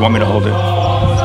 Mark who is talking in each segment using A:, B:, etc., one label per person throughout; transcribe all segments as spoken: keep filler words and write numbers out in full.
A: want me to hold it?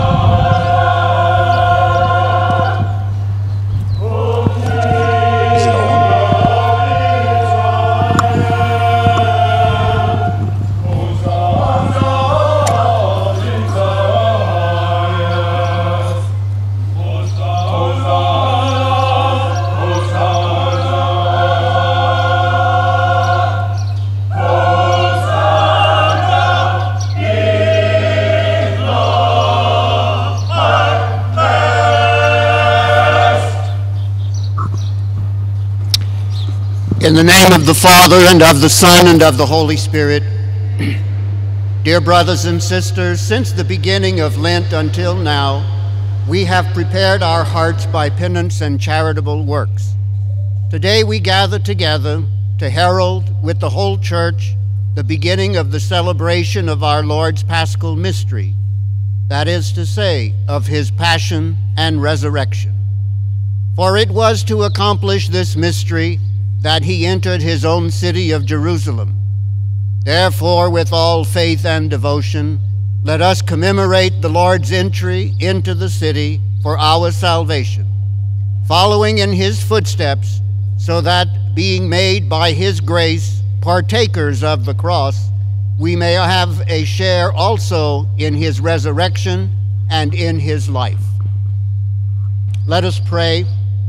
B: In the name of the Father, and of the Son, and of the Holy Spirit. Dear brothers and sisters, since the beginning of Lent until now, we have prepared our hearts by penance and charitable works. Today we gather together to herald with the whole Church the beginning of the celebration of our Lord's Paschal Mystery, that is to say, of his passion and resurrection. For it was to accomplish this mystery that he entered his own city of Jerusalem. Therefore, with all faith and devotion, let us commemorate the Lord's entry into the city for our salvation, following in his footsteps, so that, being made by his grace partakers of the cross, we may have a share also in his resurrection and in his life. Let us pray.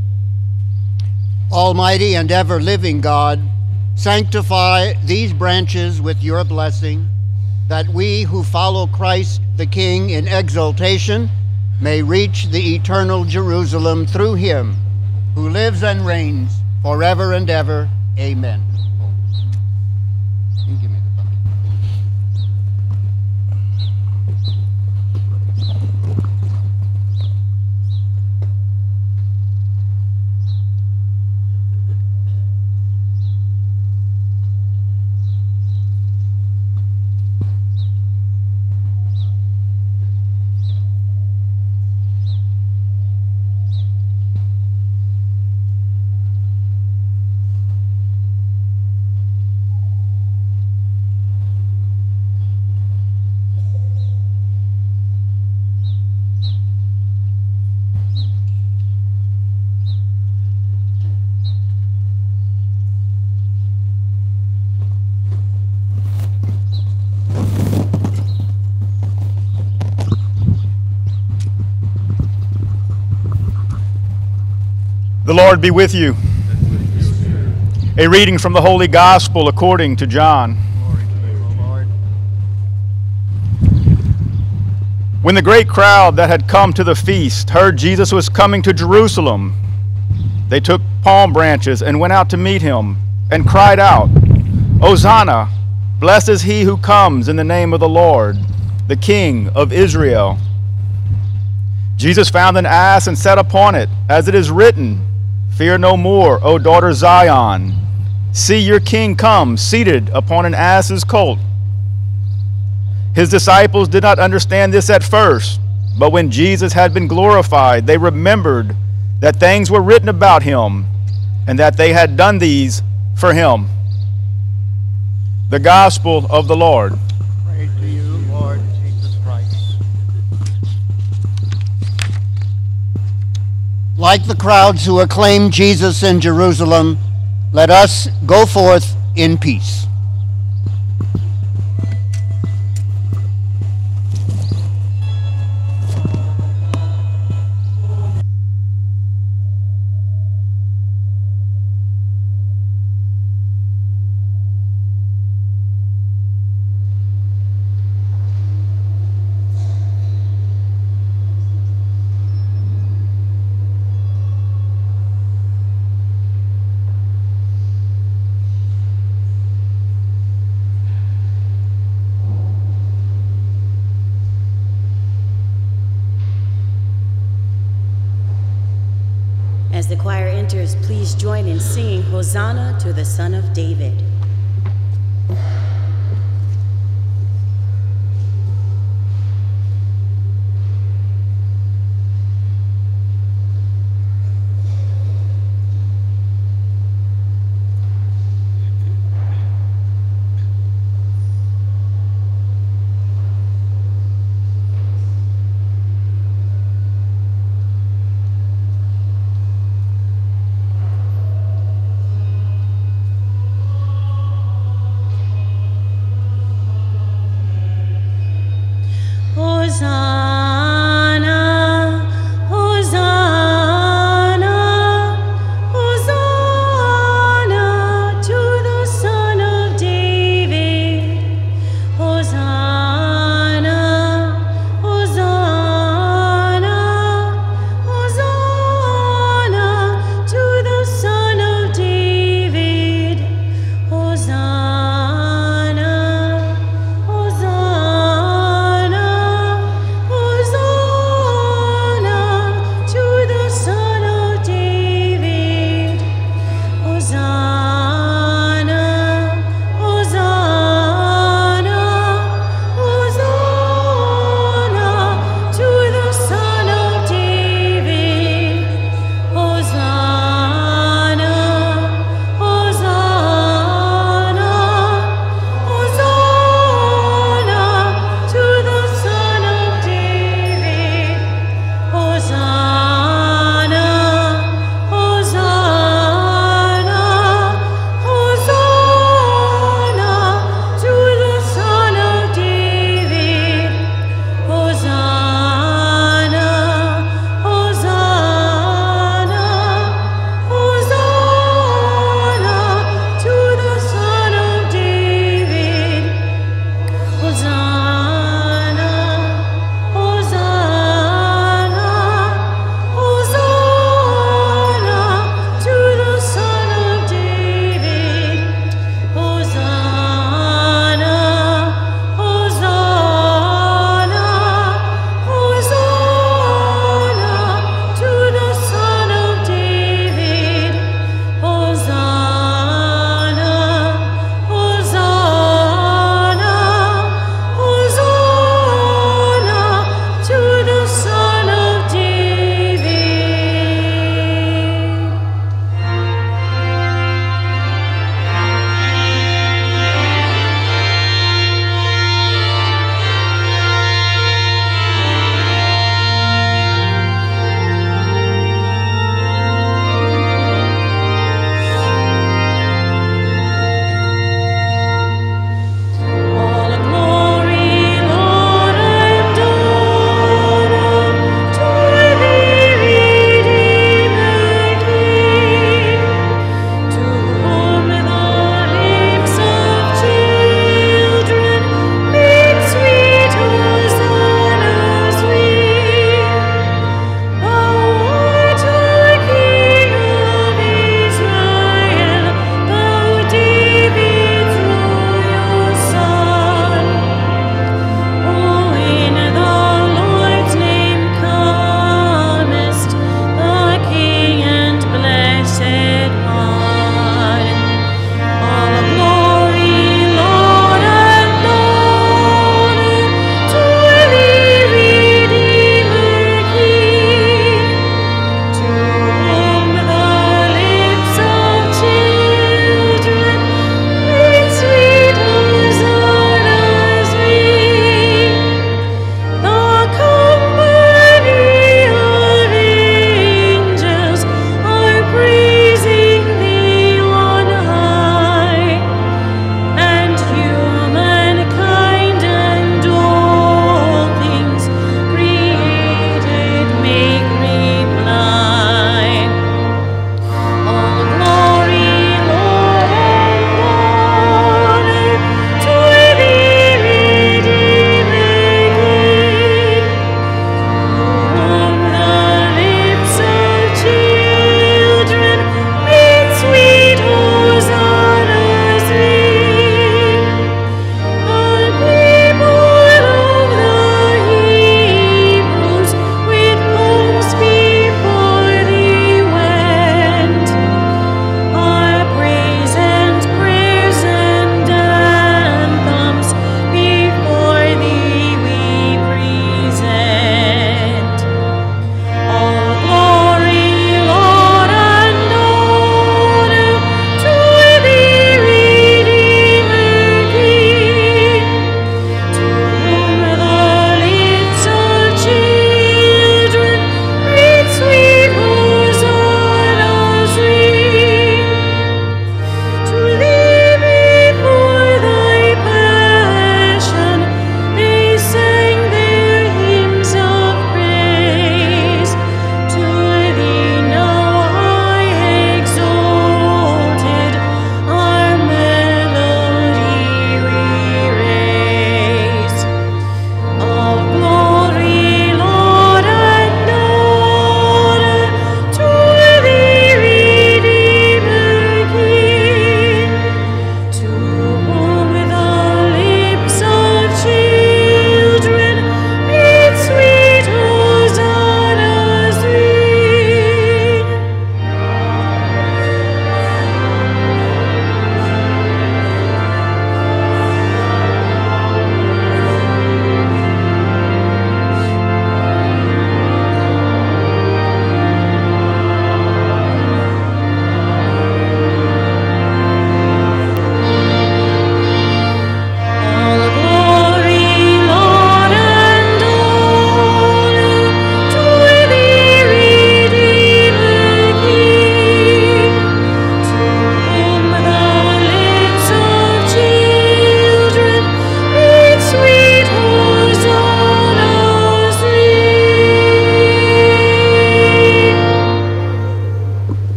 B: Almighty and ever-living God, sanctify these branches with your blessing, that we who follow Christ the King in exaltation may reach the eternal Jerusalem through him, who lives and reigns forever and ever. Amen. You give me the bucket.
A: The Lord be with you. A reading from the Holy Gospel according to John.
B: Glory to you, O Lord.
A: When the great crowd that had come to the feast heard Jesus was coming to Jerusalem, they took palm branches and went out to meet him and cried out, "Hosanna! Blessed is he who comes in the name of the Lord, the King of Israel." Jesus found an ass and sat upon it, as it is written, "Fear no more, O daughter Zion. See, your king comes, seated upon an ass's colt." His disciples did not understand this at first, but when Jesus had been glorified, they remembered that things were written about him, and that they had done these for him. The Gospel of the Lord.
B: Praise to you, Lord Jesus Christ. Like the crowds who acclaimed Jesus in Jerusalem, let us go forth in peace.
C: As the choir enters, please join in singing Hosanna to the Son of David.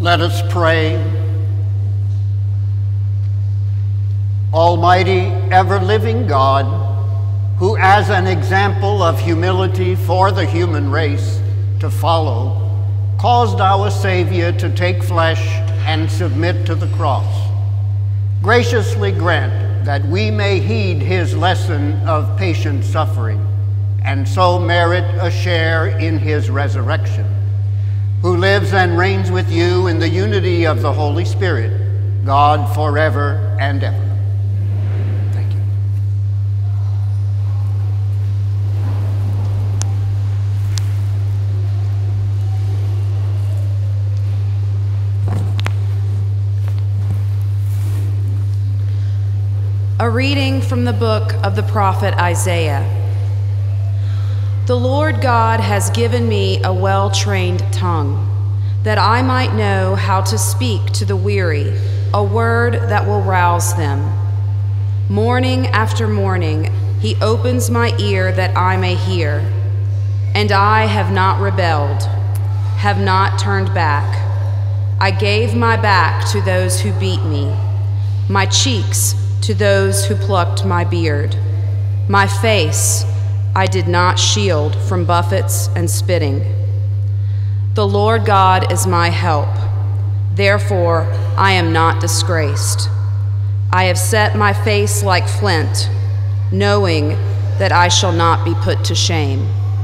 B: Let us pray. Almighty, ever-living God, who as an example of humility for the human race to follow, caused our Savior to take flesh and submit to the cross, graciously grant that we may heed his lesson of patient suffering and so merit a share in his resurrection, who lives and reigns with you in the unity of the Holy Spirit, God forever and ever. Thank you.
D: A reading from the book of the prophet Isaiah. The Lord God has given me a well-trained tongue, that I might know how to speak to the weary, a word that will rouse them. Morning after morning, he opens my ear that I may hear. And I have not rebelled, have not turned back. I gave my back to those who beat me, my cheeks to those who plucked my beard. My face I did not shield from buffets and spitting. The Lord God is my help. Therefore, I am not disgraced. I have set my face like flint, knowing that I shall not be put to shame.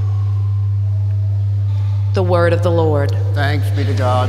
D: The word of the Lord.
B: Thanks be to God.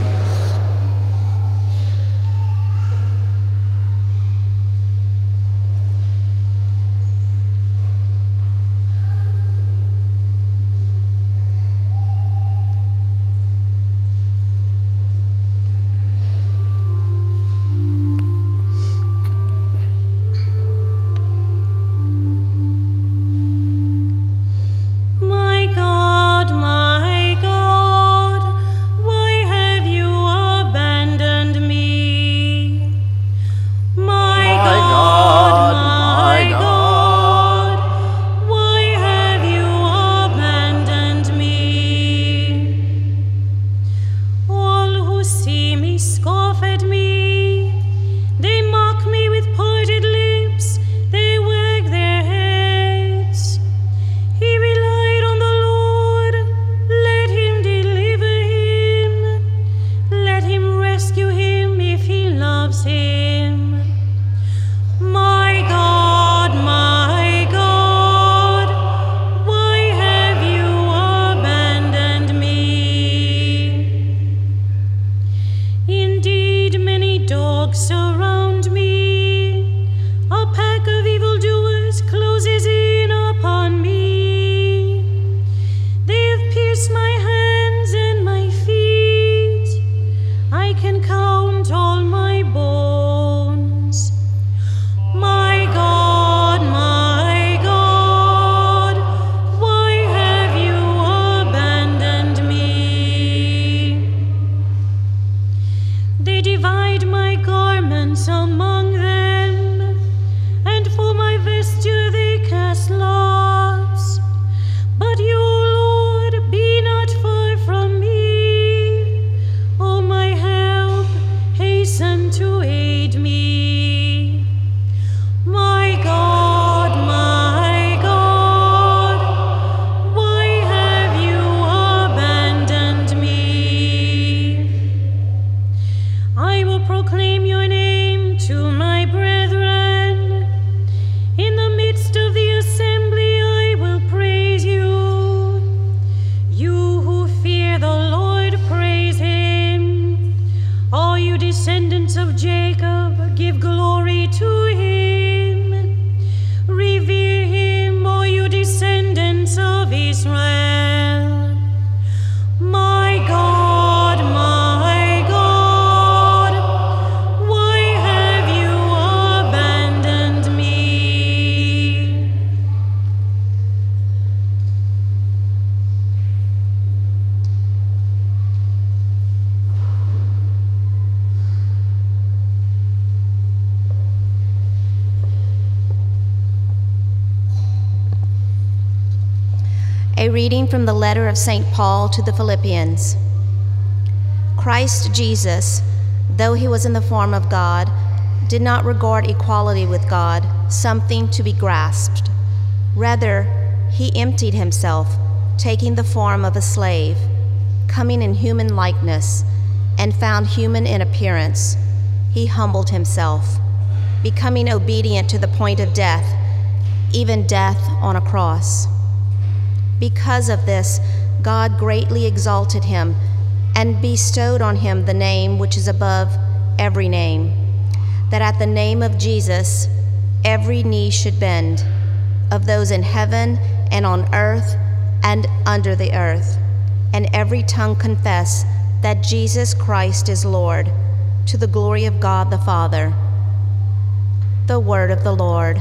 E: A reading from the letter of Saint Paul to the Philippians. Christ Jesus, though he was in the form of God, did not regard equality with God something to be grasped. Rather, he emptied himself, taking the form of a slave, coming in human likeness, and found human in appearance. He humbled himself, becoming obedient to the point of death, even death on a cross. Because of this, God greatly exalted him and bestowed on him the name which is above every name, that at the name of Jesus every knee should bend, of those in heaven and on earth and under the earth, and every tongue confess that Jesus Christ is Lord, to the glory of God the Father. The word of the Lord.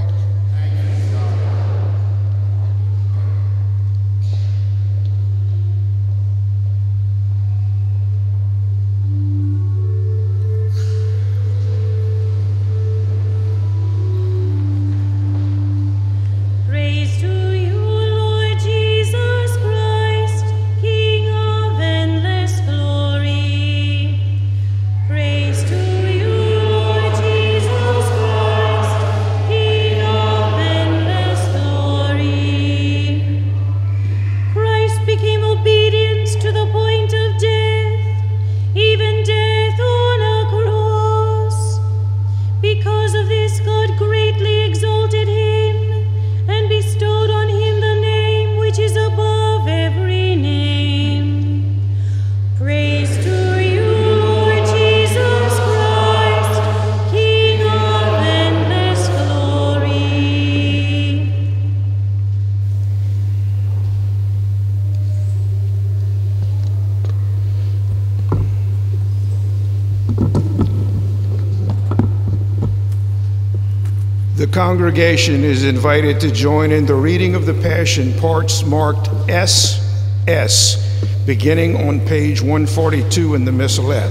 F: The congregation is invited to join in the reading of the Passion parts marked S S, beginning on page one forty-two in the Missalette.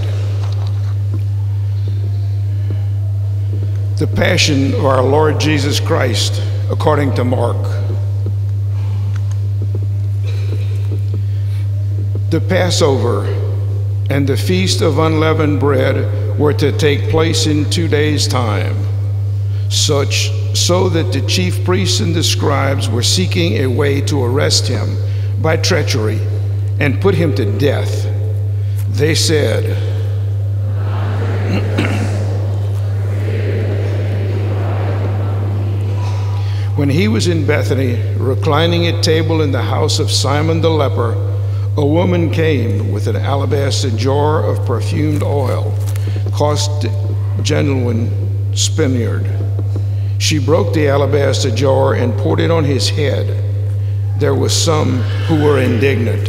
F: The Passion of our Lord Jesus Christ, according to Mark. The Passover and the Feast of Unleavened Bread were to take place in two days' time. Such so that the chief priests and the scribes were seeking a way to arrest him by treachery and put him to death. They said, when he was in Bethany, reclining at table in the house of Simon the leper, a woman came with an alabaster jar of perfumed oil, cost genuine spinnard. She broke the alabaster jar and poured it on his head. There were some who were indignant.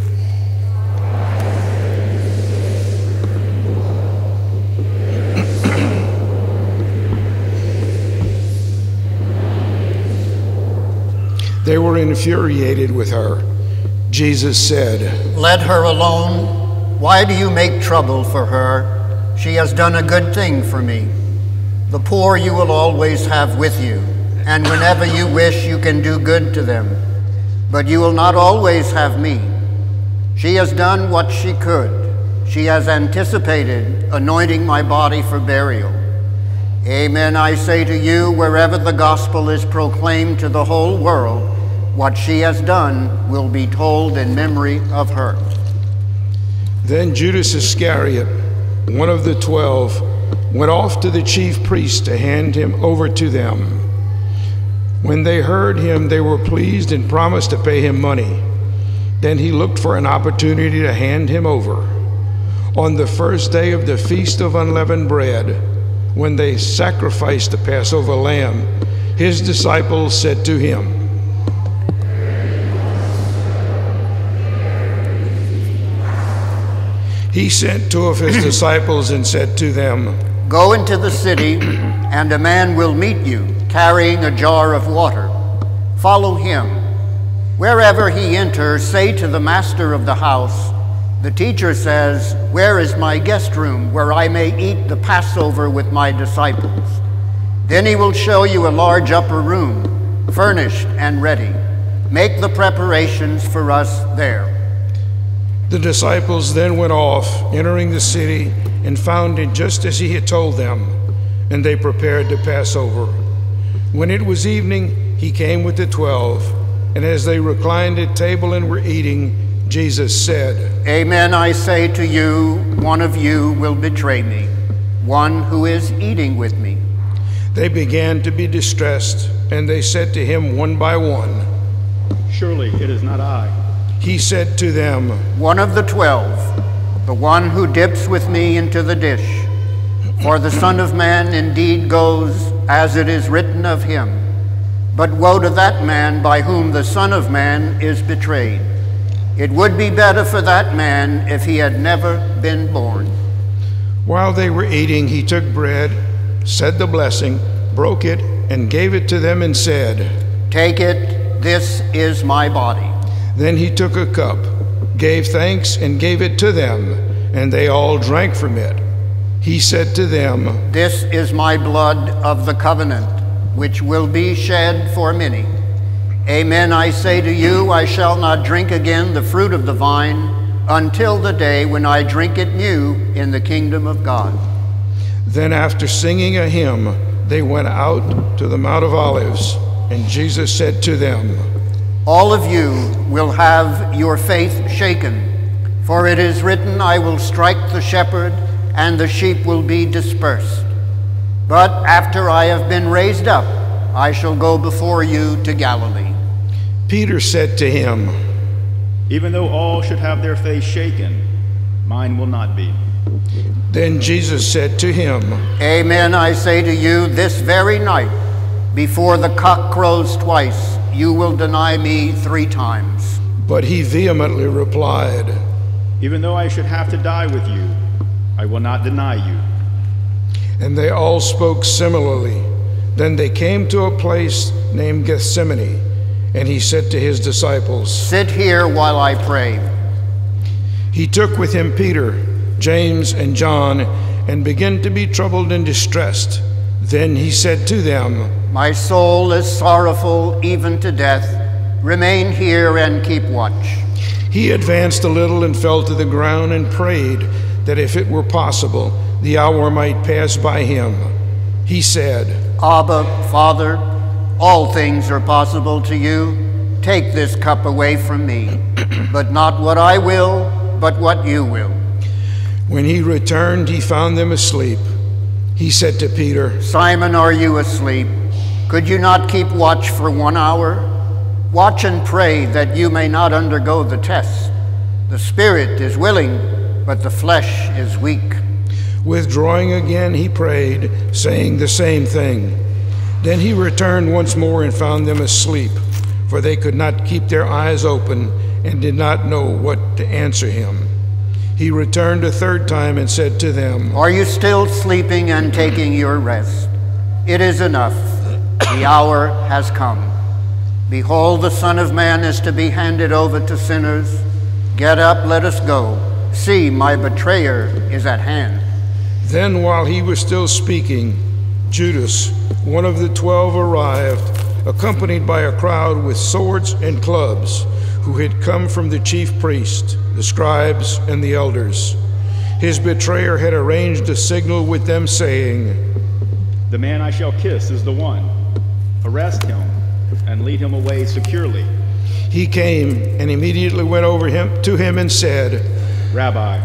F: They were infuriated with her. Jesus said,
B: "Let her alone. Why do you make trouble for her? She has done a good thing for me. The poor you will always have with you, and whenever you wish you can do good to them. But you will not always have me. She has done what she could. She has anticipated anointing my body for burial. Amen, I say to you, wherever the gospel is proclaimed to the whole world, what she has done will be told in memory of her."
F: Then Judas Iscariot, one of the twelve, went off to the chief priests to hand him over to them. When they heard him, they were pleased and promised to pay him money. Then he looked for an opportunity to hand him over. On the first day of the Feast of Unleavened Bread, when they sacrificed the Passover lamb, his disciples said to him, He sent two of his disciples and said to them,
B: "Go into the city, and a man will meet you, carrying a jar of water. Follow him. Wherever he enters, say to the master of the house, 'The teacher says, where is my guest room, where I may eat the Passover with my disciples?' Then he will show you a large upper room, furnished and ready. Make the preparations for us there."
F: The disciples then went off, entering the city, and found it just as he had told them, and they prepared to pass over. When it was evening, he came with the twelve, and as they reclined at table and were eating, Jesus said,
B: Amen, I say to you, one of you will betray me, one who is eating with me.
F: They began to be distressed, and they said to him one by one,
A: Surely it is not I.
F: He said to them,
B: One of the twelve, the one who dips with me into the dish. For the Son of Man indeed goes as it is written of him. But woe to that man by whom the Son of Man is betrayed. It would be better for that man if he had never been born.
F: While they were eating, he took bread, said the blessing, broke it, and gave it to them and said,
B: Take it, this is my body.
F: Then he took a cup, gave thanks, and gave it to them, and they all drank from it. He said to them,
B: This is my blood of the covenant, which will be shed for many. Amen, I say to you, I shall not drink again the fruit of the vine until the day when I drink it new in the kingdom of God.
F: Then after singing a hymn, they went out to the Mount of Olives, and Jesus said to them,
B: All of you will have your faith shaken, for it is written, I will strike the shepherd, and the sheep will be dispersed. But after I have been raised up, I shall go before you to Galilee.
F: Peter said to him,
A: Even though all should have their faith shaken, mine will not be.
F: Then Jesus said to him,
B: Amen, I say to you, this very night, before the cock crows twice, you will deny me three times.
F: But he vehemently replied,
A: Even though I should have to die with you, I will not deny you.
F: And they all spoke similarly. Then they came to a place named Gethsemane, and he said to his disciples,
B: Sit here while I pray.
F: He took with him Peter, James, and John, and began to be troubled and distressed. Then he said to them,
B: My soul is sorrowful even to death. Remain here and keep watch.
F: He advanced a little and fell to the ground and prayed that if it were possible, the hour might pass by him. He said,
B: Abba, Father, all things are possible to you. Take this cup away from me, but not what I will, but what you will.
F: When he returned, he found them asleep. He said to Peter,
B: Simon, are you asleep? Could you not keep watch for one hour? Watch and pray that you may not undergo the test. The spirit is willing, but the flesh is weak.
F: Withdrawing again, he prayed, saying the same thing. Then he returned once more and found them asleep, for they could not keep their eyes open and did not know what to answer him. He returned a third time and said to them,
B: Are you still sleeping and taking your rest? It is enough. The hour has come. Behold, the Son of Man is to be handed over to sinners. Get up, let us go. See, my betrayer is at hand.
F: Then while he was still speaking, Judas, one of the twelve, arrived, accompanied by a crowd with swords and clubs, who had come from the chief priests, the scribes, and the elders. His betrayer had arranged a signal with them, saying,
A: The man I shall kiss is the one. Arrest him and lead him away securely.
F: He came and immediately went over him to him and said,
A: Rabbi.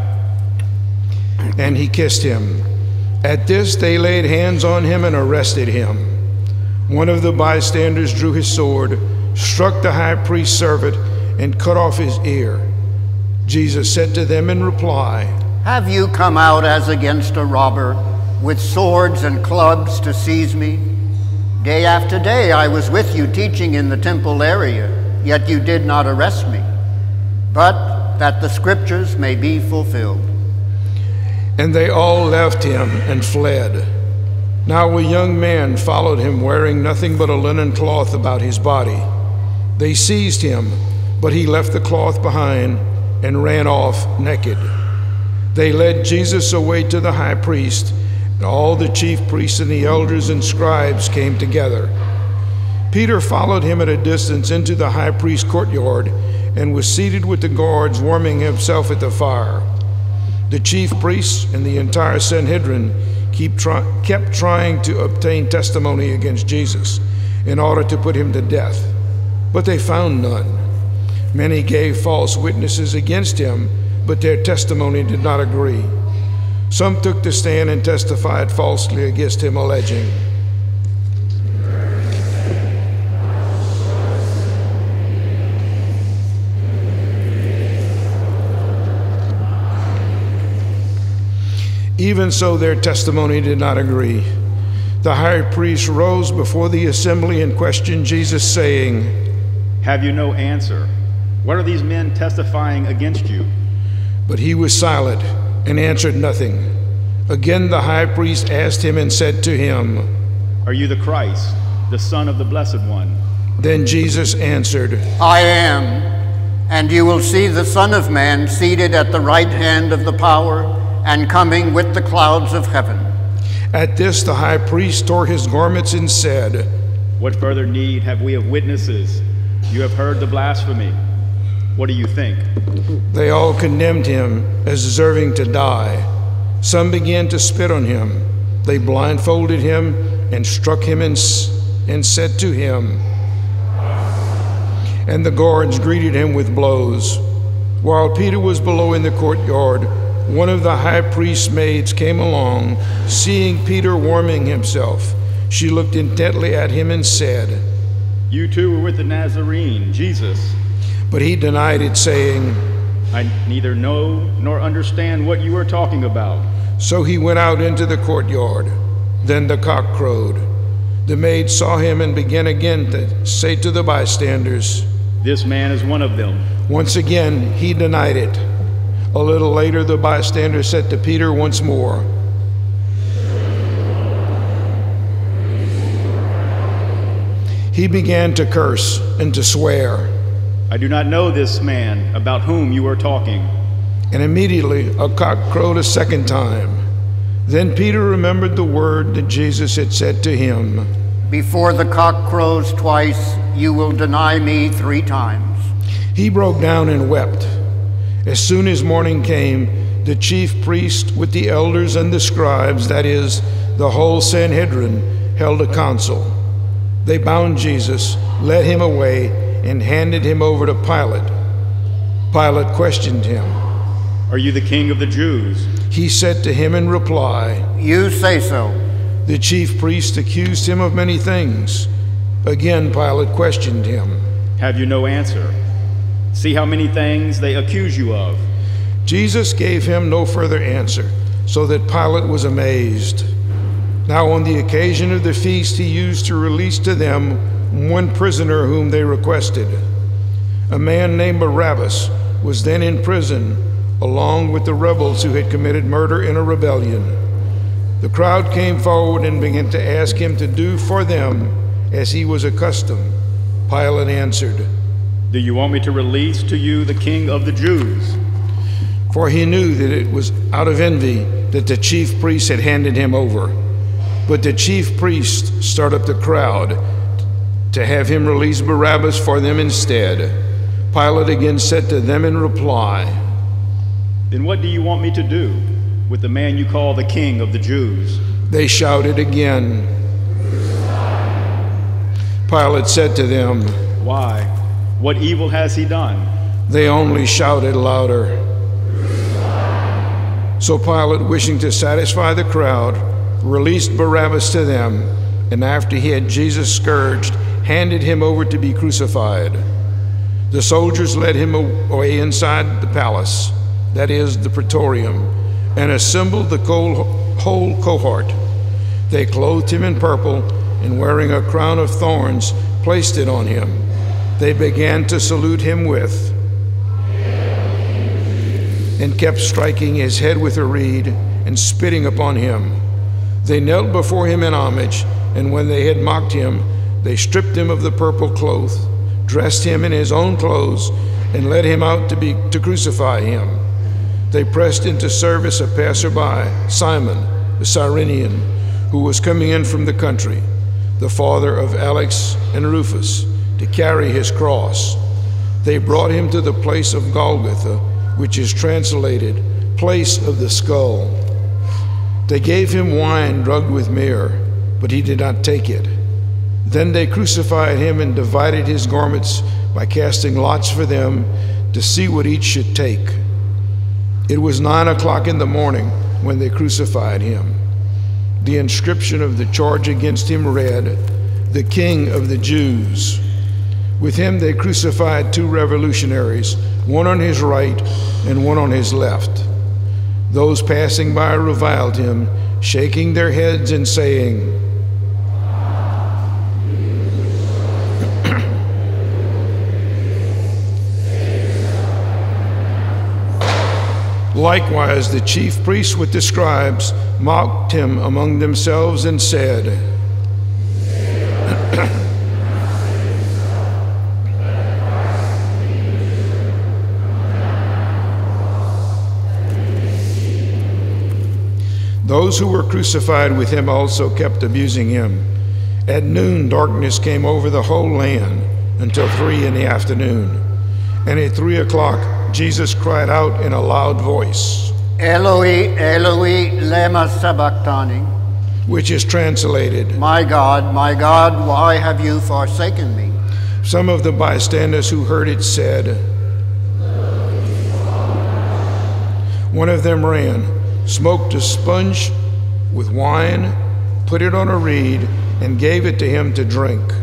F: And he kissed him. At this they laid hands on him and arrested him. One of the bystanders drew his sword, struck the high priest's servant, and cut off his ear. Jesus said to them in reply,
B: Have you come out as against a robber, with swords and clubs to seize me? Day after day I was with you teaching in the temple area, yet you did not arrest me. But that the scriptures may be fulfilled.
F: And they all left him and fled. Now a young man followed him, wearing nothing but a linen cloth about his body. They seized him, but he left the cloth behind and ran off naked. They led Jesus away to the high priest, and all the chief priests and the elders and scribes came together. Peter followed him at a distance into the high priest's courtyard, and was seated with the guards, warming himself at the fire. The chief priests and the entire Sanhedrin keep try kept trying to obtain testimony against Jesus in order to put him to death, but they found none. Many gave false witnesses against him, but their testimony did not agree. Some took the stand and testified falsely against him, alleging, even so, their testimony did not agree. The high priest rose before the assembly and questioned Jesus, saying,
A: "Have you no answer? What are these men testifying against you?"
F: But he was silent and answered nothing. Again the high priest asked him and said to him,
A: "Are you the Christ, the Son of the Blessed One?"
F: Then Jesus answered,
B: I am, and you will see the Son of Man seated at the right hand of the power and coming with the clouds of heaven.
F: At this the high priest tore his garments and said,
A: "What further need have we of witnesses? You have heard the blasphemy. What do you think?"
F: They all condemned him as deserving to die. Some began to spit on him. They blindfolded him and struck him and, and said to him, and the guards greeted him with blows. While Peter was below in the courtyard, one of the high priest's maids came along. Seeing Peter warming himself, she looked intently at him and said,
A: "You too were with the Nazarene, Jesus."
F: But he denied it, saying,
A: "I neither know nor understand what you are talking about."
F: So he went out into the courtyard. Then the cock crowed. The maid saw him and began again to say to the bystanders,
A: "This man is one of them."
F: Once again he denied it. A little later the bystander said to Peter once more, he began to curse and to swear,
A: "I do not know this man about whom you are talking."
F: And immediately a cock crowed a second time. Then Peter remembered the word that Jesus had said to him,
B: Before the cock crows twice, you will deny me three times.
F: He broke down and wept. As soon as morning came, the chief priest with the elders and the scribes, that is, the whole Sanhedrin, held a council. They bound Jesus, led him away, and handed him over to Pilate. Pilate questioned him.
A: "Are you the king of the Jews?"
F: He said to him in reply,
B: You say so.
F: The chief priest accused him of many things. Again Pilate questioned him.
A: "Have you no answer? See how many things they accuse you of."
F: Jesus gave him no further answer, so that Pilate was amazed. Now on the occasion of the feast he used to release to them one prisoner whom they requested. A man named Barabbas was then in prison, along with the rebels who had committed murder in a rebellion. The crowd came forward and began to ask him to do for them as he was accustomed. Pilate answered,
A: "Do you want me to release to you the king of the Jews?"
F: For he knew that it was out of envy that the chief priests had handed him over. But the chief priests stirred up the crowd to have him release Barabbas for them instead. Pilate again said to them in reply,
A: "Then what do you want me to do with the man you call the king of the Jews?"
F: They shouted again. Pilate said to them,
A: "Why? What evil has he done?"
F: They only shouted louder. So Pilate, wishing to satisfy the crowd, released Barabbas to them, and after he had Jesus scourged, handed him over to be crucified. The soldiers led him away inside the palace, that is, the praetorium, and assembled the whole cohort. They clothed him in purple, and wearing a crown of thorns, placed it on him. They began to salute him with, and kept striking his head with a reed and spitting upon him. They knelt before him in homage, and when they had mocked him, they stripped him of the purple cloth, dressed him in his own clothes, and led him out to be to crucify him. They pressed into service a passerby, Simon, the Cyrenian, who was coming in from the country, the father of Alex and Rufus, to carry his cross. they brought him to the place of Golgotha, which is translated, place of the skull. They gave him wine drugged with myrrh, but he did not take it. Then they crucified him and divided his garments by casting lots for them to see what each should take. It was nine o'clock in the morning when they crucified him. The inscription of the charge against him read, "The King of the Jews." With him they crucified two revolutionaries, one on his right and one on his left. Those passing by reviled him, shaking their heads and saying, Likewise, the chief priests with the scribes mocked him among themselves and said, Those who were crucified with him also kept abusing him. At noon, darkness came over the whole land until three in the afternoon. And at three o'clock, Jesus cried out in a loud voice,
B: Eloi, Eloi, lema sabachthani,
F: which is translated,
B: My God, my God, why have you forsaken me?
F: Some of the bystanders who heard it said, One of them ran, smoked a sponge with wine, put it on a reed, and gave it to him to drink.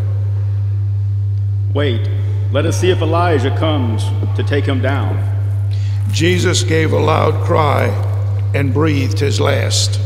A: Wait, let us see if Elijah comes to take him down.
F: Jesus gave a loud cry and breathed his last.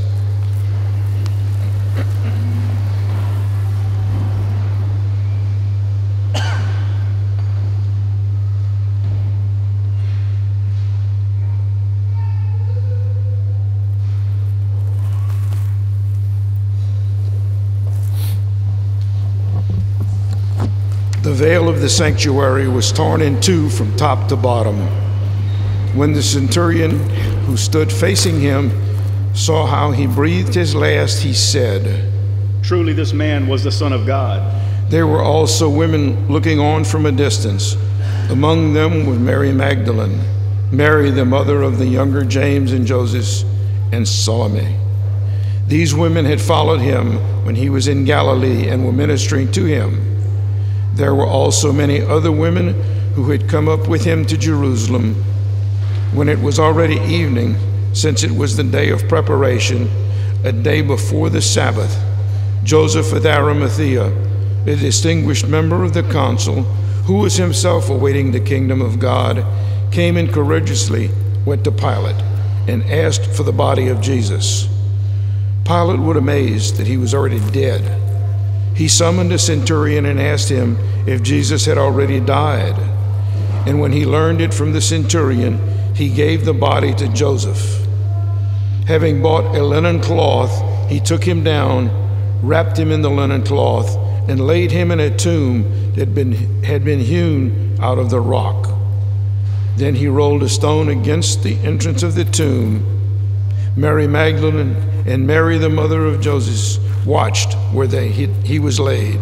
F: The veil of the sanctuary was torn in two from top to bottom. When the centurion who stood facing him saw how he breathed his last, he said,
A: Truly this man was the Son of God.
F: There were also women looking on from a distance. Among them was Mary Magdalene, Mary the mother of the younger James and Joseph, and Salome. These women had followed him when he was in Galilee and were ministering to him. There were also many other women who had come up with him to Jerusalem when it was already evening, since it was the day of preparation, a day before the Sabbath. Joseph of Arimathea, a distinguished member of the council, who was himself awaiting the kingdom of God, came and courageously went to Pilate and asked for the body of Jesus. Pilate was amazed that he was already dead. He summoned a centurion and asked him if Jesus had already died. And when he learned it from the centurion, he gave the body to Joseph. Having bought a linen cloth, he took him down, wrapped him in the linen cloth, and laid him in a tomb that had been, had been hewn out of the rock. Then he rolled a stone against the entrance of the tomb. Mary Magdalene and Mary, the mother of Joseph, watched where they, he, he was laid.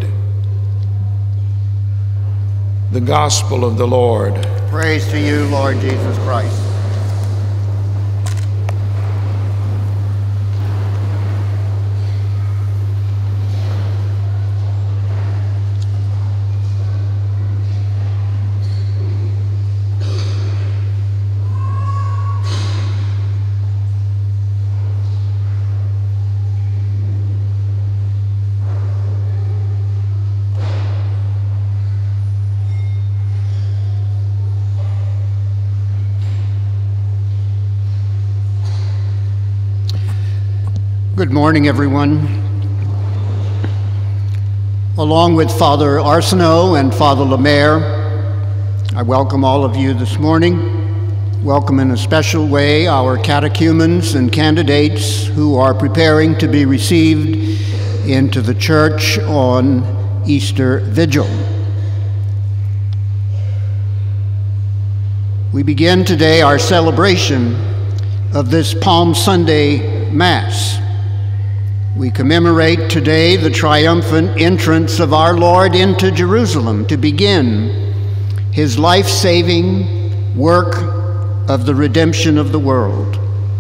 F: The Gospel of the Lord.
B: Praise to you, Lord Jesus Christ. Good morning, everyone. Along with Father Arsenault and Father Lemaire, I welcome all of you this morning. Welcome in a special way our catechumens and candidates who are preparing to be received into the church on Easter Vigil. We begin today our celebration of this Palm Sunday Mass. We commemorate today the triumphant entrance of our Lord into Jerusalem to begin his life-saving work of the redemption of the world.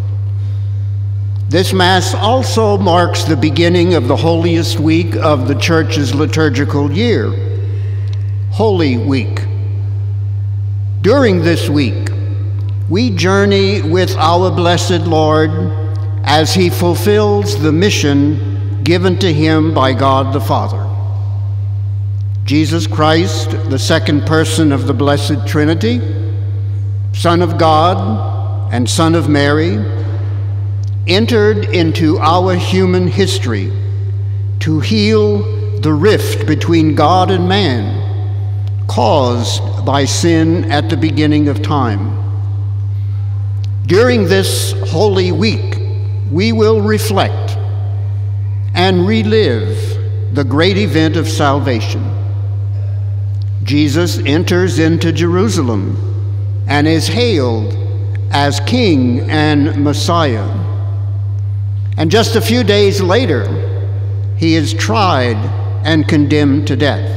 B: This Mass also marks the beginning of the holiest week of the Church's liturgical year, Holy Week. During this week, we journey with our blessed Lord as he fulfills the mission given to him by God the Father. Jesus Christ, the second person of the Blessed Trinity, Son of God and Son of Mary, entered into our human history to heal the rift between God and man caused by sin at the beginning of time. During this Holy Week, we will reflect and relive the great event of salvation. Jesus enters into Jerusalem and is hailed as King and Messiah. And just a few days later, he is tried and condemned to death.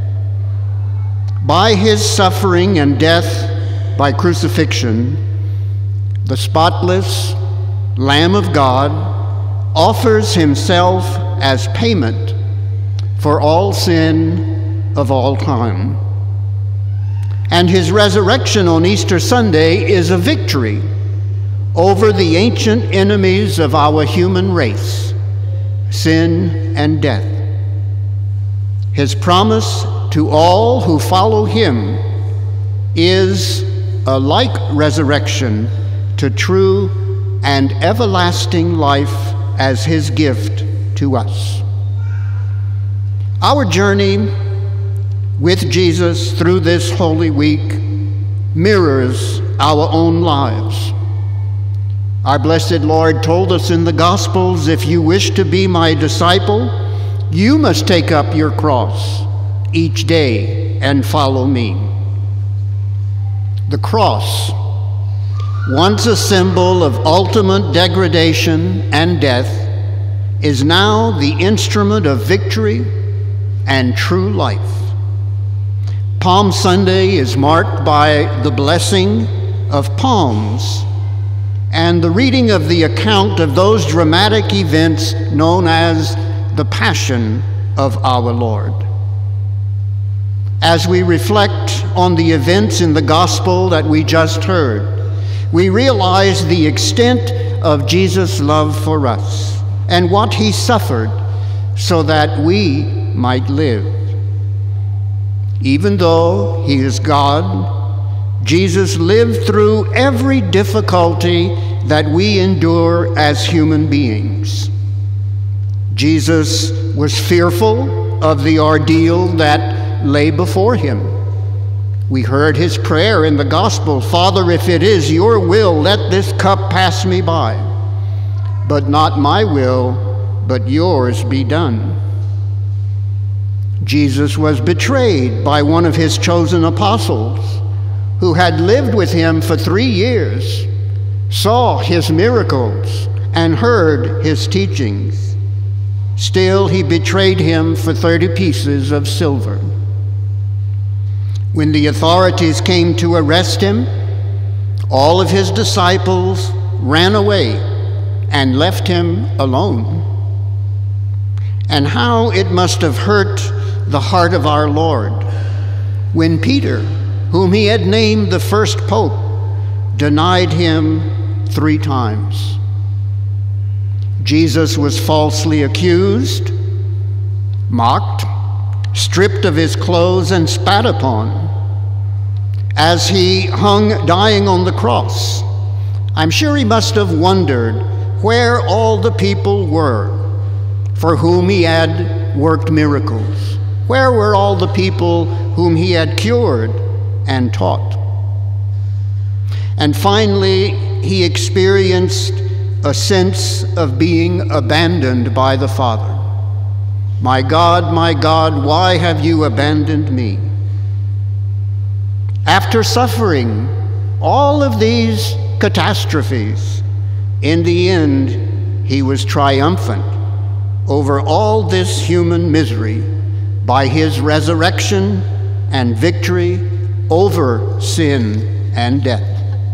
B: By his suffering and death by crucifixion, the spotless Lamb of God offers himself as payment for all sin of all time. And his resurrection on Easter Sunday is a victory over the ancient enemies of our human race, sin and death. His promise to all who follow him is a like resurrection to true and everlasting life as his gift to us. Our journey with Jesus through this Holy Week mirrors our own lives. Our blessed Lord told us in the Gospels, if you wish to be my disciple, you must take up your cross each day and follow me. The cross, once a symbol of ultimate degradation and death, is now the instrument of victory and true life. Palm Sunday is marked by the blessing of palms and the reading of the account of those dramatic events known as the Passion of our Lord. As we reflect on the events in the gospel that we just heard, we realize the extent of Jesus' love for us and what he suffered so that we might live. Even though he is God, Jesus lived through every difficulty that we endure as human beings. Jesus was fearful of the ordeal that lay before him. We heard his prayer in the gospel, Father, if it is your will, let this cup pass me by. But not my will, but yours be done. Jesus was betrayed by one of his chosen apostles who had lived with him for three years, saw his miracles, and heard his teachings. Still, he betrayed him for thirty pieces of silver. When the authorities came to arrest him, all of his disciples ran away and left him alone. And how it must have hurt the heart of our Lord when Peter, whom he had named the first pope, denied him three times. Jesus was falsely accused, mocked, stripped of his clothes, and spat upon. As he hung dying on the cross, I'm sure he must have wondered where all the people were for whom he had worked miracles. Where were all the people whom he had cured and taught? And finally, he experienced a sense of being abandoned by the Father. My God, my God, why have you abandoned me? After suffering all of these catastrophes, in the end, he was triumphant over all this human misery by his resurrection and victory over sin and death.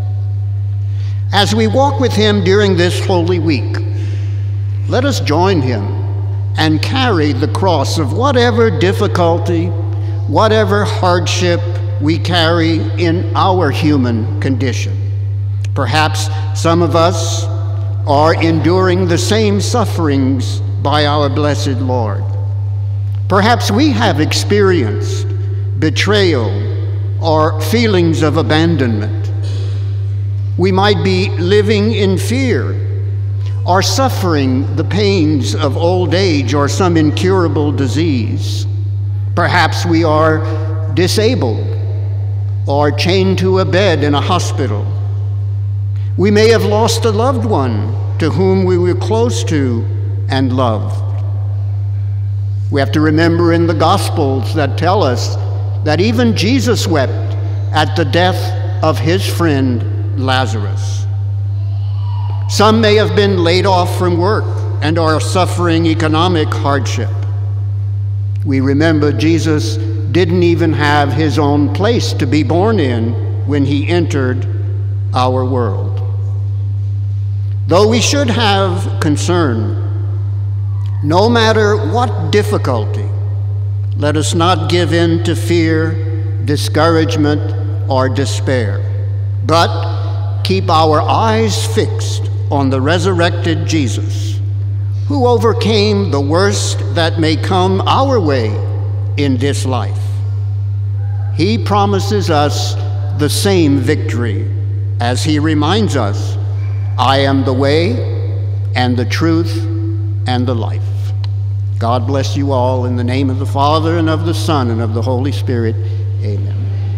B: As we walk with him during this Holy Week, let us join him and carry the cross of whatever difficulty, whatever hardship we carry in our human condition. Perhaps some of us are enduring the same sufferings by our blessed Lord. Perhaps we have experienced betrayal or feelings of abandonment. We might be living in fear or suffering the pains of old age or some incurable disease. Perhaps we are disabled or chained to a bed in a hospital. We may have lost a loved one to whom we were close to and loved. We have to remember in the Gospels that tell us that even Jesus wept at the death of his friend Lazarus. Some may have been laid off from work and are suffering economic hardship. We remember Jesus didn't even have his own place to be born in when he entered our world. Though we should have concern, no matter what difficulty, let us not give in to fear, discouragement, or despair, but keep our eyes fixed on the resurrected Jesus, who overcame the worst that may come our way in this life. He promises us the same victory as he reminds us, I am the way and the truth and the life. God bless you all in the name of the Father and of the Son and of the Holy Spirit. Amen.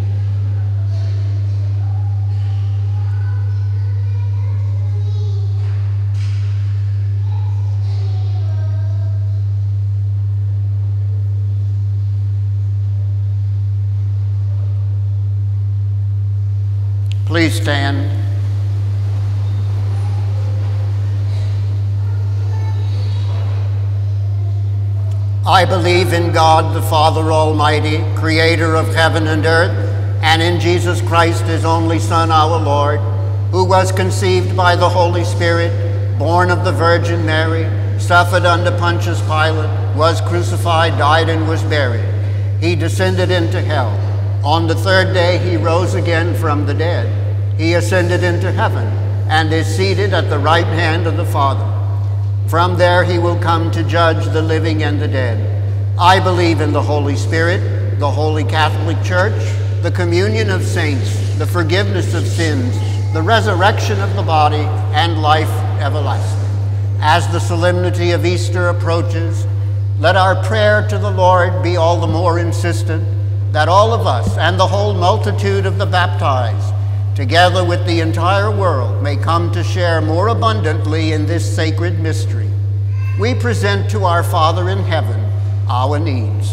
B: Please stand. I believe in God, the Father Almighty, creator of heaven and earth, and in Jesus Christ, his only Son, our Lord, who was conceived by the Holy Spirit, born of the Virgin Mary, suffered under Pontius Pilate, was crucified, died, and was buried. He descended into hell. On the third day, he rose again from the dead. He ascended into heaven and is seated at the right hand of the Father. From there he will come to judge the living and the dead. I believe in the Holy Spirit, the Holy Catholic Church, the communion of saints, the forgiveness of sins, the resurrection of the body, and life everlasting. As the solemnity of Easter approaches, let our prayer to the Lord be all the more insistent that all of us and the whole multitude of the baptized, together with the entire world, may come to share more abundantly in this sacred mystery. We present to our Father in heaven our needs.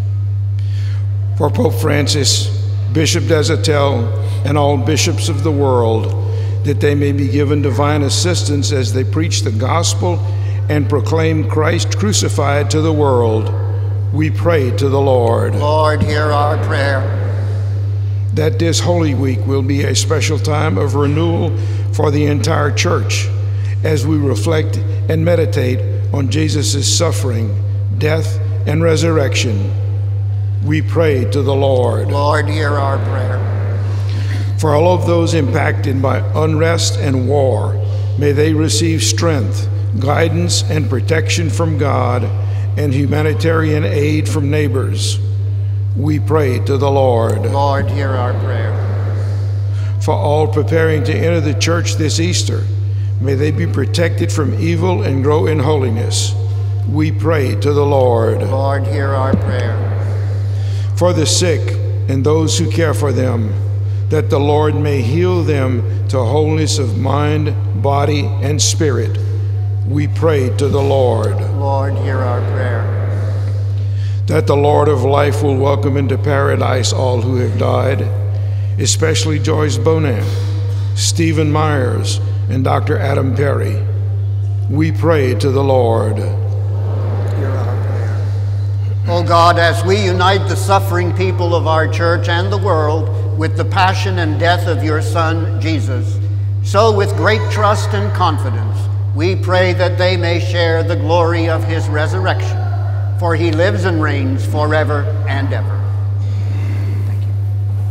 F: For Pope Francis, Bishop Deshotel, and all bishops of the world, that they may be given divine assistance as they preach the gospel and proclaim Christ crucified to the world, we pray to the Lord.
B: Lord, hear our prayer.
F: That this Holy Week will be a special time of renewal for the entire church as we reflect and meditate on Jesus' suffering, death, and resurrection. We pray to the Lord.
B: Lord, hear our prayer.
F: For all of those impacted by unrest and war, may they receive strength, guidance, and protection from God and humanitarian aid from neighbors. We pray to the Lord.
B: Lord, hear our prayer.
F: For all preparing to enter the church this Easter, may they be protected from evil and grow in holiness. We pray to the Lord.
B: Lord, hear our prayer.
F: For the sick and those who care for them, that the Lord may heal them to wholeness of mind, body, and spirit. We pray to the Lord.
B: Lord, hear our prayer.
F: That the Lord of life will welcome into paradise all who have died, especially Joyce Bonan, Stephen Myers, and Doctor Adam Perry. We pray to the Lord.
B: Hear our prayer. O God, as we unite the suffering people of our church and the world, with the passion and death of your Son, Jesus, so with great trust and confidence, we pray that they may share the glory of his resurrection, for he lives and reigns forever and ever. Thank you.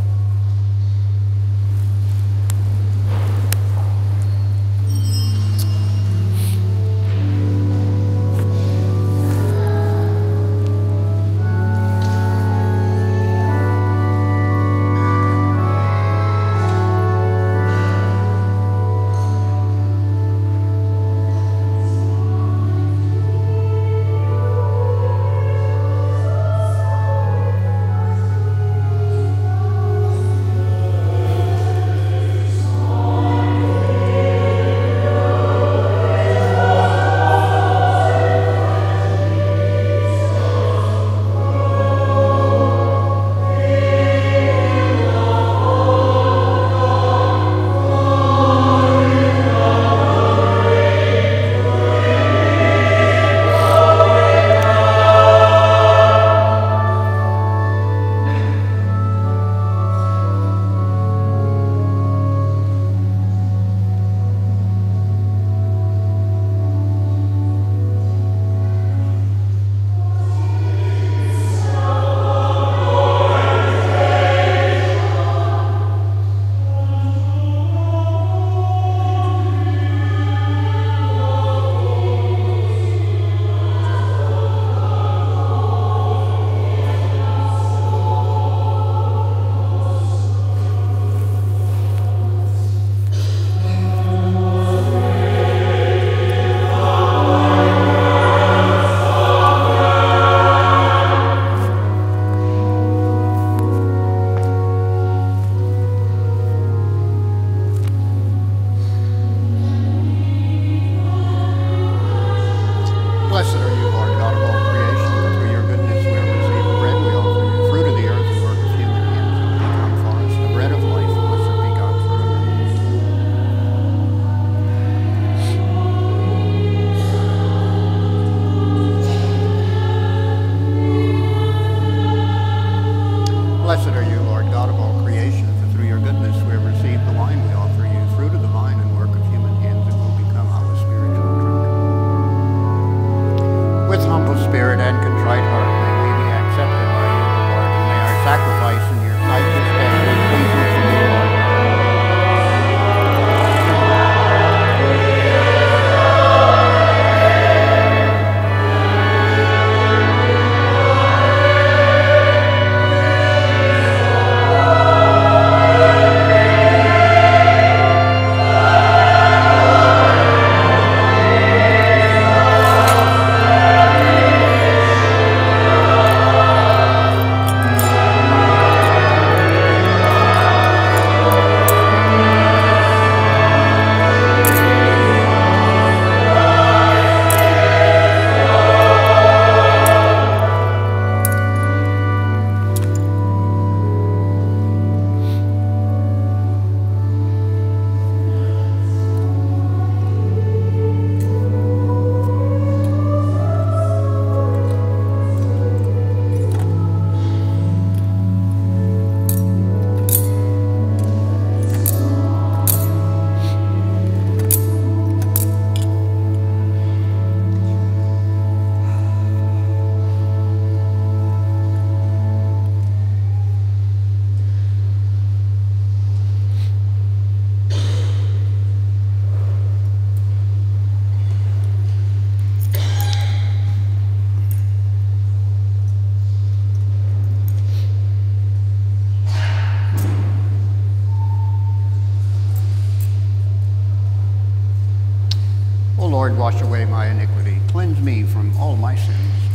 B: Lord, wash away my iniquity. Cleanse me from all my sins.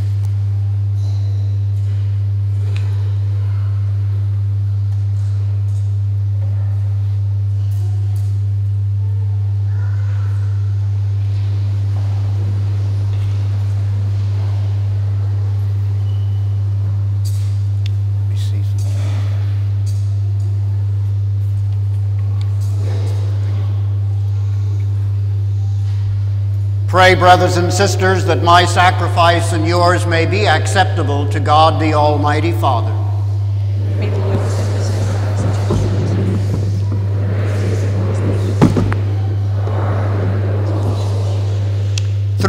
B: Pray, brothers and sisters, that my sacrifice and yours may be acceptable to God the Almighty Father.
G: May the Lord accept the sacrifice.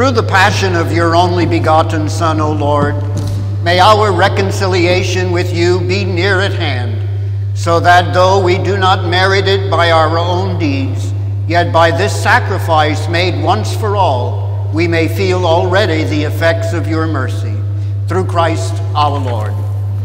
B: Through the passion of your only begotten Son, O Lord, may our reconciliation with you be near at hand, so that though we do not merit it by our own deeds, yet by this sacrifice made once for all, we may feel already the effects of your mercy. Through Christ our Lord.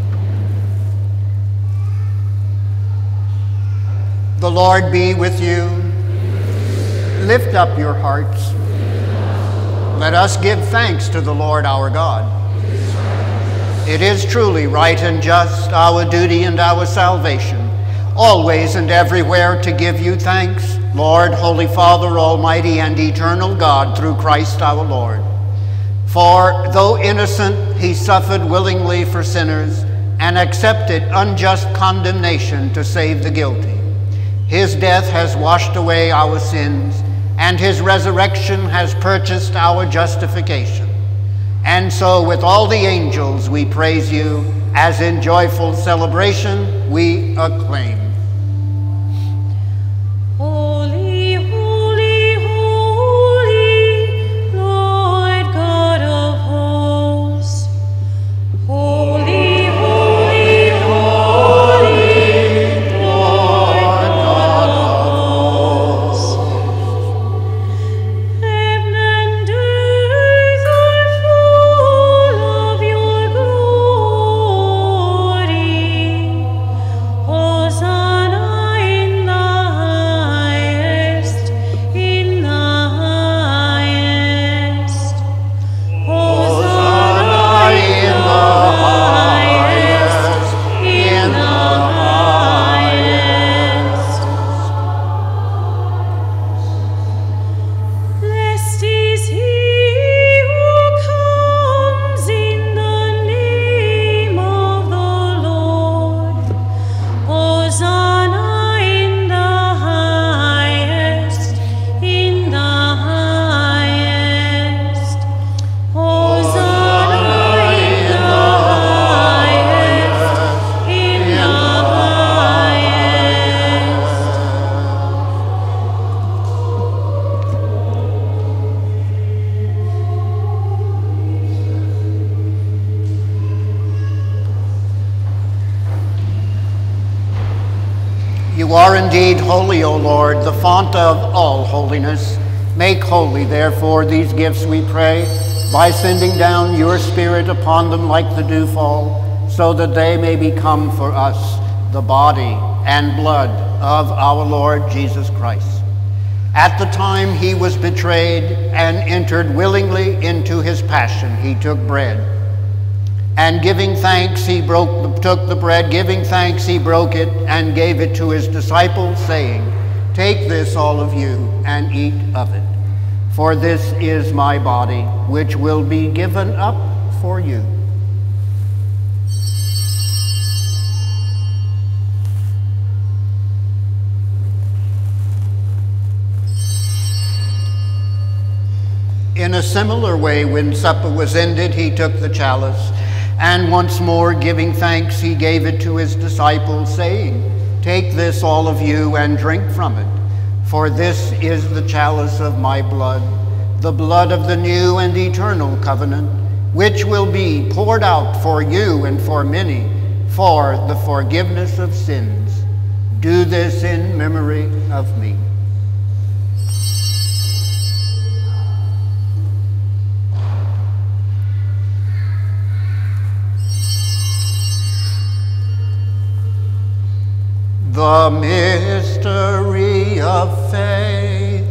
B: The Lord be with you. Lift up your hearts. Let us give thanks to the Lord our God. It is truly right and just, our duty and our salvation, always and everywhere to give you thanks, Lord, Holy Father, Almighty and eternal God, through Christ our Lord. For though innocent, he suffered willingly for sinners and accepted unjust condemnation to save the guilty. His death has washed away our sins, and his resurrection has purchased our justification. And so with all the angels we praise you, as in joyful celebration we acclaim.
G: Holy, holy, holy, Lord God of hosts. Holy, holy, holy, Lord God of hosts. Heaven and earth are full of your glory. Hosanna in the highest, in the highest. Hosanna in the highest, in the highest. Blessed is he who comes in the name of the Lord. Hosanna in the highest, in the highest. Hosanna in the highest, in the
B: You are indeed holy, O Lord, the font of all holiness. Make holy, therefore, these gifts, we pray, by sending down your Spirit upon them like the dewfall, so that they may become for us the body and blood of our Lord Jesus Christ. At the time he was betrayed and entered willingly into his passion, he took bread. And giving thanks, he broke, took the bread, giving thanks, he broke it and gave it to his disciples, saying, "Take this, all of you, and eat of it. For this is my body, which will be given up for you." In a similar way, when supper was ended, he took the chalice, and once more giving thanks, he gave it to his disciples, saying, "Take this, all of you, and drink from it. For this is the chalice of my blood, the blood of the new and eternal covenant, which will be poured out for you and for many for the forgiveness of sins. Do this in memory of me." The mystery of faith.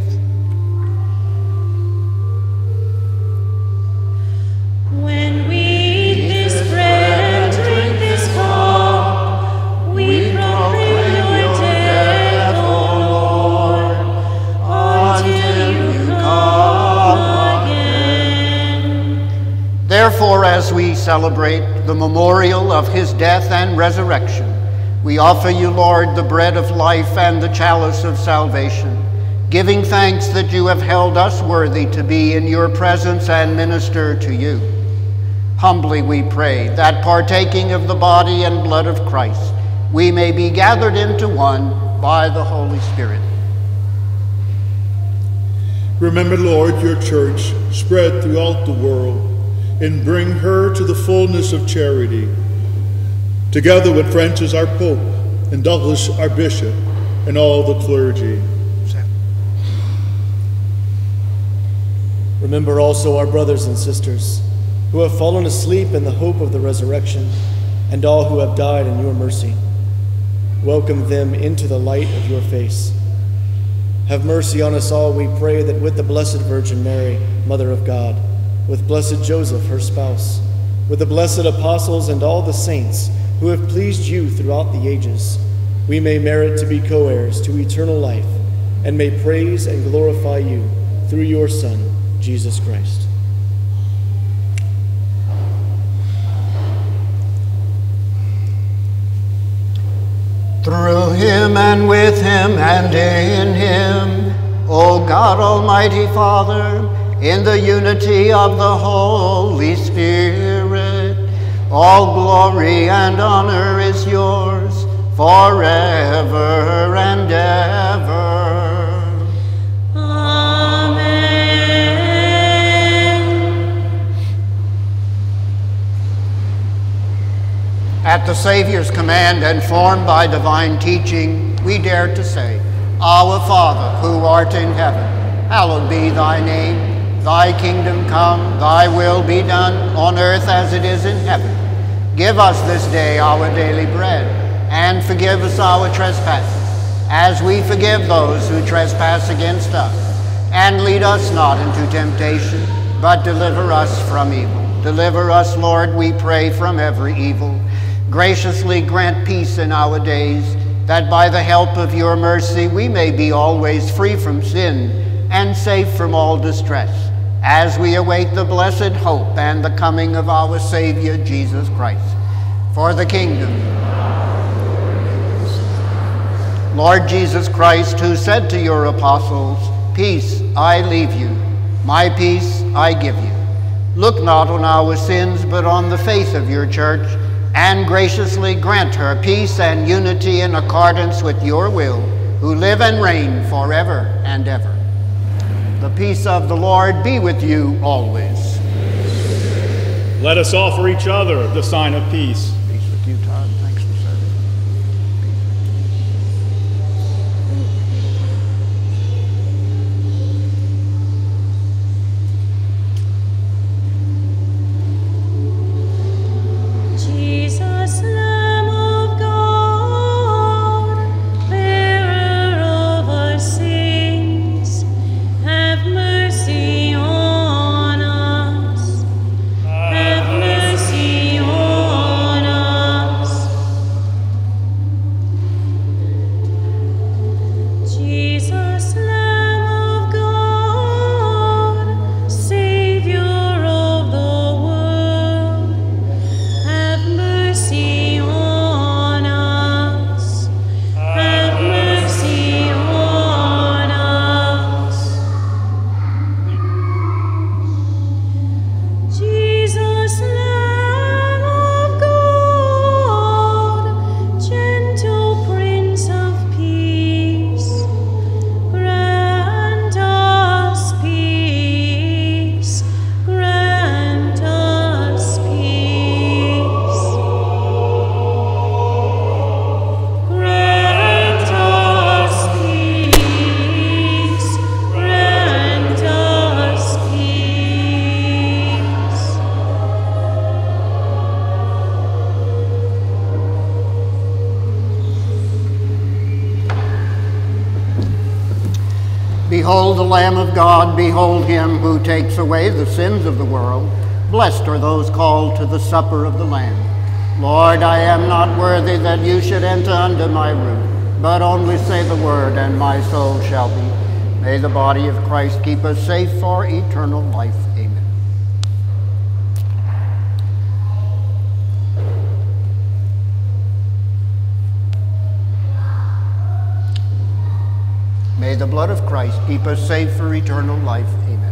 G: When we eat this bread and drink this cup, we proclaim your death, O Lord, until you come again.
B: Therefore, as we celebrate the memorial of his death and resurrection, we offer you, Lord, the bread of life and the chalice of salvation, giving thanks that you have held us worthy to be in your presence and minister to you. Humbly we pray that, partaking of the body and blood of Christ, we may be gathered into one by the Holy Spirit.
H: Remember, Lord, your church spread throughout the world, and bring her to the fullness of charity, together with Francis our Pope, and Douglas our Bishop, and all the clergy.
I: Remember also our brothers and sisters who have fallen asleep in the hope of the resurrection, and all who have died in your mercy. Welcome them into the light of your face. Have mercy on us all, we pray, that with the Blessed Virgin Mary, Mother of God, with blessed Joseph, her spouse, with the blessed apostles and all the saints who have pleased you throughout the ages, we may merit to be co-heirs to eternal life, and may praise and glorify you through your Son, Jesus Christ.
B: Through him and with him and in him, O God Almighty Father, in the unity of the Holy Spirit, all glory and honor is yours forever and ever. At the Savior's command and formed by divine teaching, we dare to say, Our Father, who art in heaven, hallowed be thy name. Thy kingdom come, thy will be done, on earth as it is in heaven. Give us this day our daily bread, and forgive us our trespasses, as we forgive those who trespass against us. And lead us not into temptation, but deliver us from evil. Deliver us, Lord, we pray, from every evil. Graciously grant peace in our days, that by the help of your mercy we may be always free from sin and safe from all distress, as we await the blessed hope and the coming of our Savior, Jesus Christ. For the kingdom, Lord Jesus Christ, who said to your apostles, Peace I leave you, my peace I give you. Look not on our sins, but on the faith of your church, and graciously grant her peace and unity in accordance with your will, who live and reign forever and ever. The peace of the Lord be with you always.
A: Let us offer each other the sign of peace.
B: Peace with you, Todd. Thanks for serving.
G: Jesus, Lamb of God, bearer of our sins, have mercy on us. Have mercy on us. Jesus, Lamb of God, Savior of the world, have mercy on us. Have mercy on us. Jesus, Lamb of God, gentle Prince of Peace, grant us peace. Grant us peace. Grant us peace. Grant us peace.
B: Behold the Lamb of God, behold him who takes away the sins of the world. Blessed are those called to the supper of the Lamb. Lord, I am not worthy that you should enter under my roof, but only say the word, and my soul shall be. May the body of Christ keep us safe for eternal life. Amen. May the blood of Christ keep us safe for eternal life. Amen.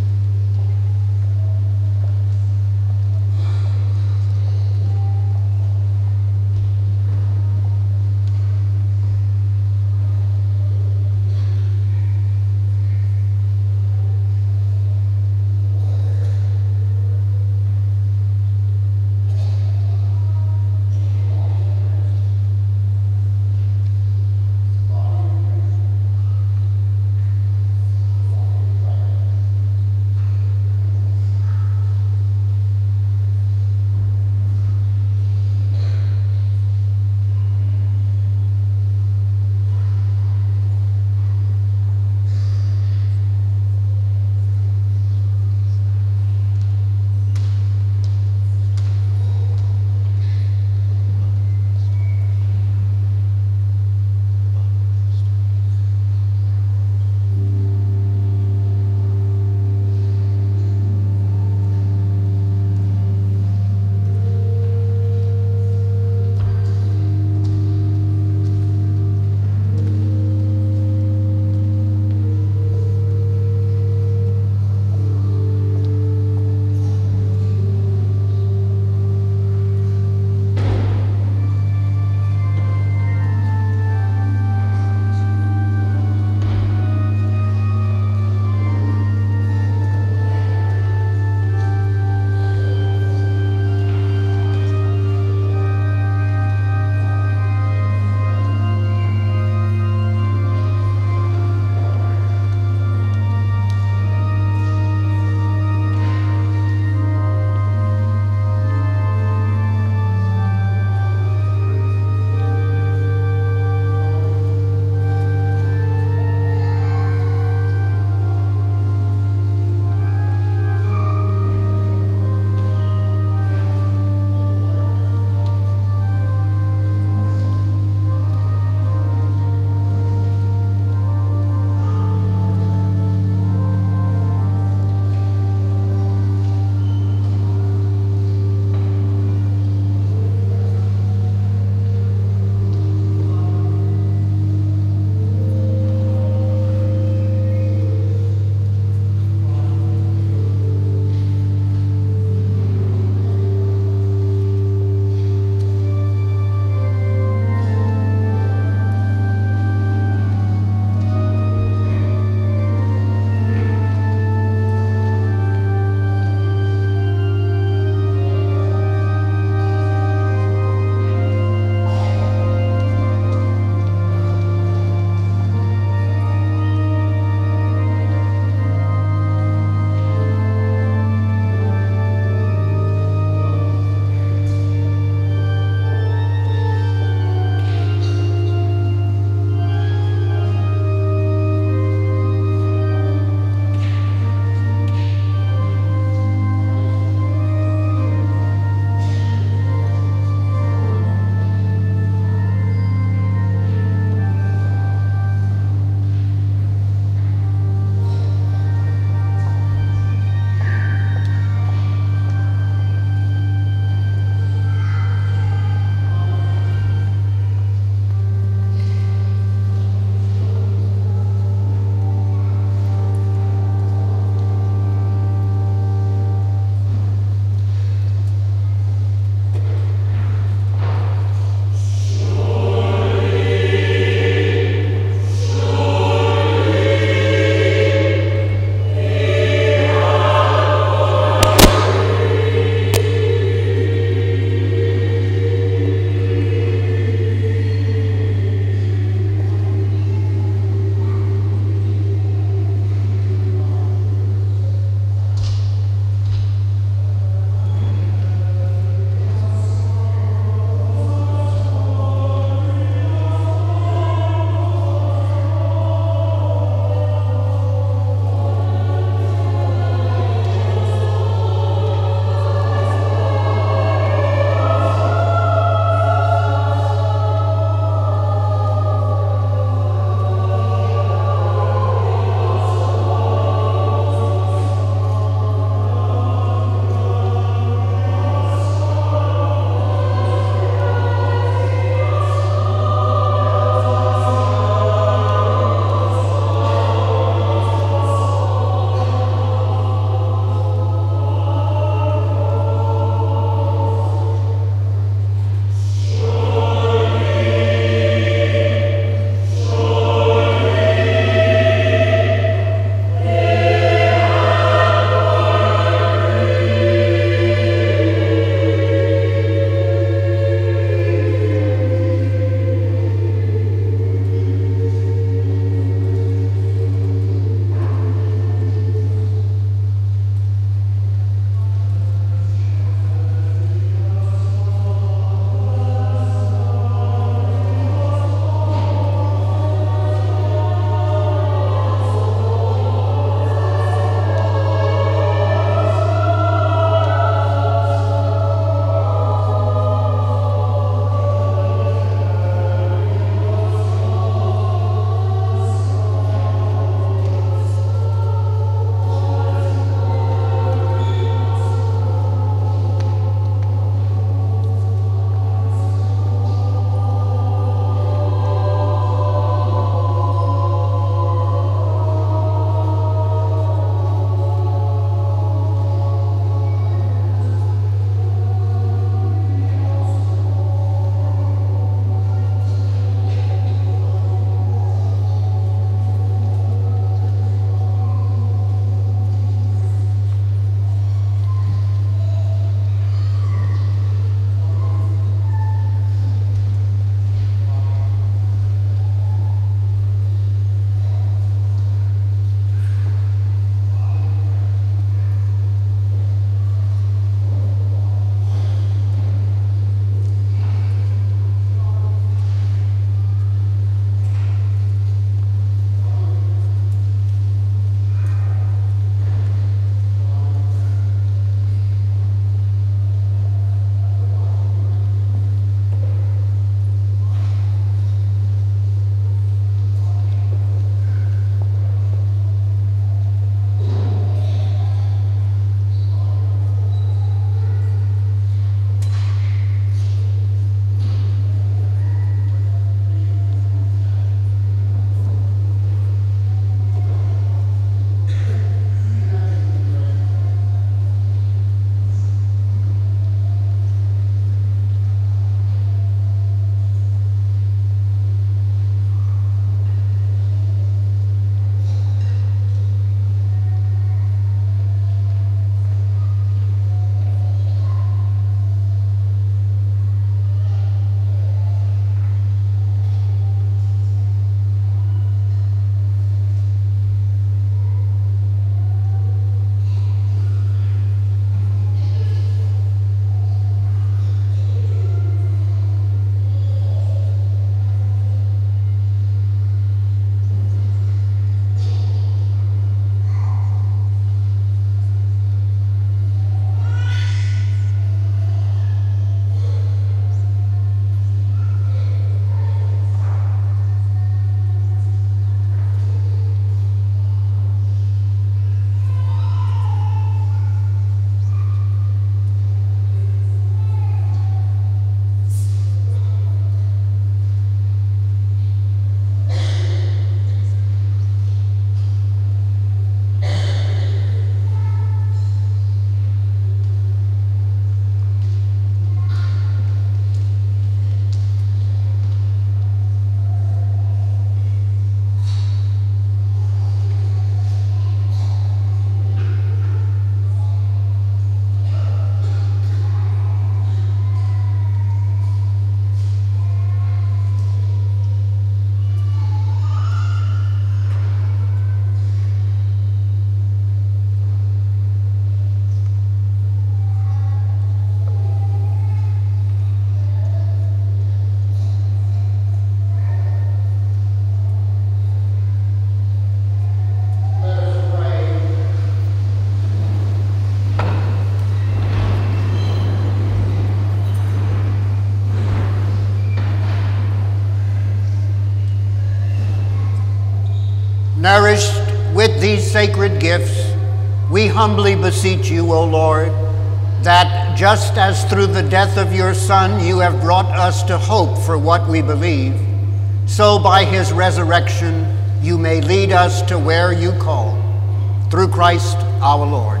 B: Nourished with these sacred gifts, we humbly beseech you, O Lord, that just as through the death of your Son you have brought us to hope for what we believe, so by his resurrection you may lead us to where you call. Through Christ our Lord.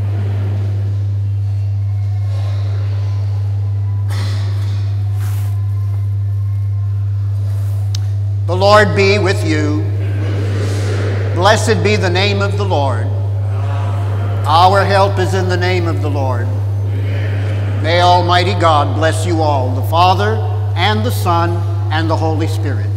B: The Lord be with you. Blessed be the name of the Lord. Our help is in the name of the Lord. May Almighty God bless you all, the Father, and the Son, and the Holy Spirit.